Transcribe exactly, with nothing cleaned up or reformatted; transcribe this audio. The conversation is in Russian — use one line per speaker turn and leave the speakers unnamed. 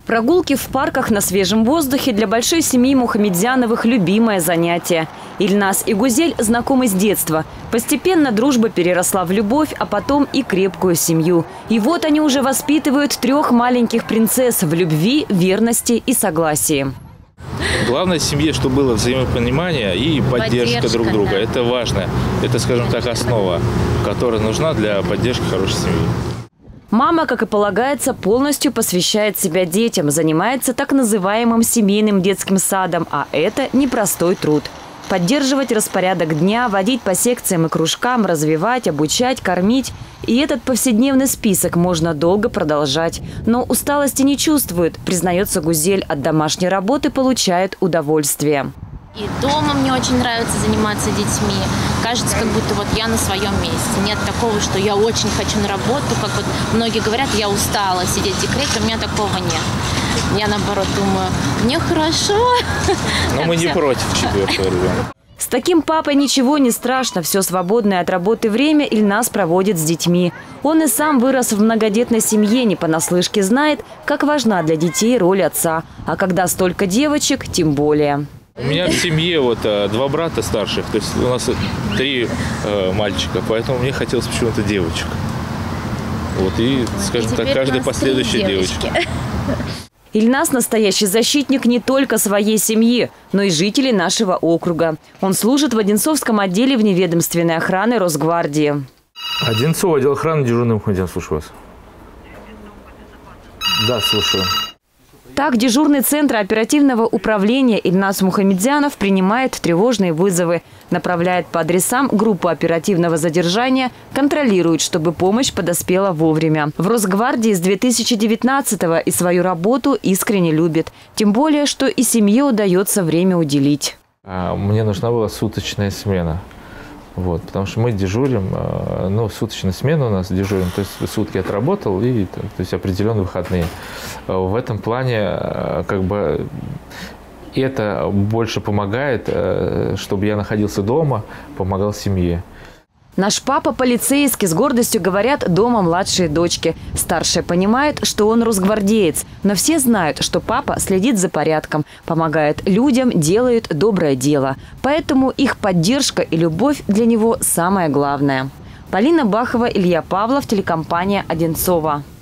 Прогулки в парках на свежем воздухе для большой семьи Мухамедзяновых – любимое занятие. Ильназ и Гузель знакомы с детства. Постепенно дружба переросла в любовь, а потом и крепкую семью. И вот они уже воспитывают трех маленьких принцесс в любви, верности и согласии.
Главное в семье, чтобы было взаимопонимание и поддержка, поддержка друг друга. Да. Это важно. Это, скажем так, основа, которая нужна для поддержки хорошей семьи.
Мама, как и полагается, полностью посвящает себя детям, занимается так называемым семейным детским садом, а это непростой труд. Поддерживать распорядок дня, водить по секциям и кружкам, развивать, обучать, кормить. И этот повседневный список можно долго продолжать. Но усталости не чувствует, признается Гузель, от домашней работы получает удовольствие.
И дома мне очень нравится заниматься детьми. Кажется, как будто вот я на своем месте. Нет такого, что я очень хочу на работу. Как вот многие говорят, я устала сидеть в декрете. У меня такого нет. Я наоборот думаю, мне хорошо.
Но мы не против четвертого ребенка.
С таким папой ничего не страшно. Все свободное от работы время Ильназ проводит с детьми. Он и сам вырос в многодетной семье, не понаслышке знает, как важна для детей роль отца. А когда столько девочек, тем более.
У меня в семье вот два брата старших, то есть у нас три э, мальчика, поэтому мне хотелось почему-то девочек. Вот и, скажем и так, каждая последующая девочка.
Ильназ – настоящий защитник не только своей семьи, но и жителей нашего округа. Он служит в Одинцовском отделе вневедомственной охраны Росгвардии.
Одинцово, отдел охраны, дежурный Мухамедзян, слушаю вас. Да, слушаю.
Так, дежурный центр оперативного управления Ильназ Мухамедзянов принимает тревожные вызовы, направляет по адресам группу оперативного задержания, контролирует, чтобы помощь подоспела вовремя. В Росгвардии с две тысячи девятнадцатого и свою работу искренне любит. Тем более, что и семье удается время уделить.
Мне нужна была суточная смена. Вот, потому что мы дежурим, ну, суточная смена у нас дежурим, то есть сутки отработал и то есть определенные выходные. В этом плане как бы это больше помогает, чтобы я находился дома, помогал семье.
Наш папа полицейский, с гордостью говорят дома младшие дочки. Старшая понимает, что он росгвардеец, но все знают, что папа следит за порядком, помогает людям, делает доброе дело. Поэтому их поддержка и любовь для него самое главное. Полина Бахова, Илья Павлов, телекомпания «Одинцово».